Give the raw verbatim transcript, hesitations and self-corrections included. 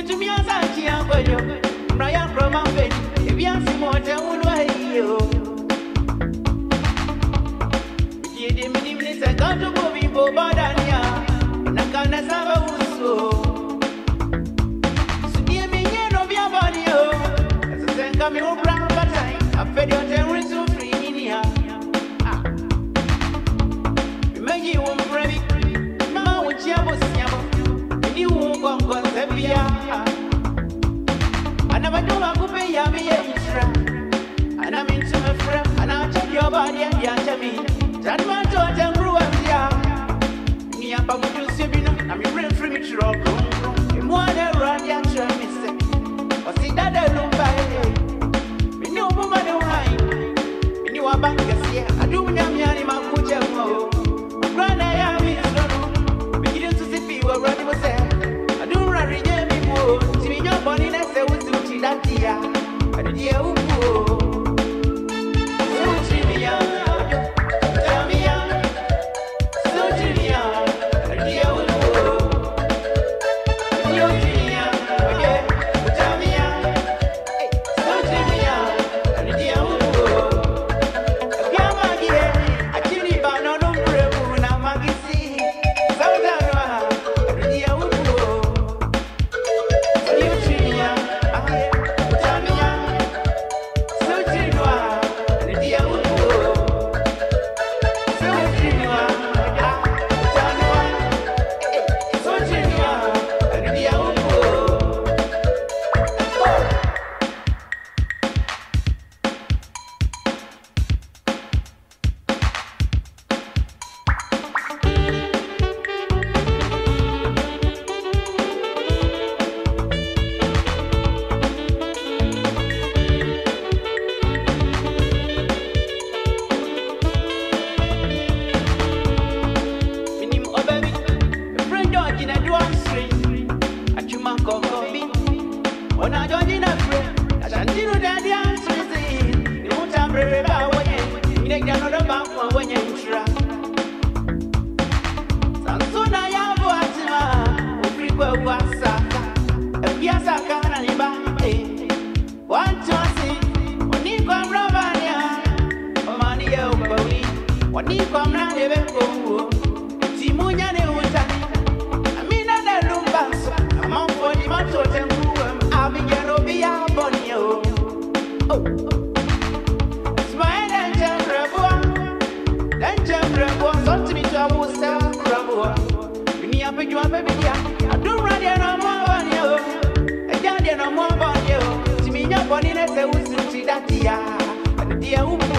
to me as I can't go. Brian from my bed, if you have some more, I will you. Give me the minutes I got to go before Badania. And I can't have so. So, dear me, you know, be a body. As I said, come here, brown, but I fed your terrorists so free in here. Make you one brave. Mamma, what you was yam. You won't go on Sevilla. I never do a good pay me extra. And I'm into my friend, and I'll check your body and the me. That man told them, grew up here. Me and Papa will see me. I'm your friend from each rock. And one around your train, mister. Or see Daddy Lumba. Me know woman don't mind. Me knew a bank this year. I do me a my coach. Grand I am in beginning to see people running was there. I do run again before. See me your body, let's say what's the that dear. I did hear who go. So trivia, tell me, so trivia, I did hear who go. So trivia, okay, tell me, so trivia, I did hear who go. Come on here, I can't even know. When I join in a friend, I shan't do that dance. You won't have brave about when you make another bank when you try. Soon I have what's my frequent was a piazza canaliba. One chance, when you come Ravania, or money over me, when you come round the Beko, Timunia de Uta. I mean, Daddy Lumba, I'm on for the matter. Oh, smile and jump, Rabois. Then jump, Rabois. Something to a wood, Rabois. You need a picture of baby. I don't run there no more on you. I can't get no more on you. To me, your body, let's say, we see that. And the dear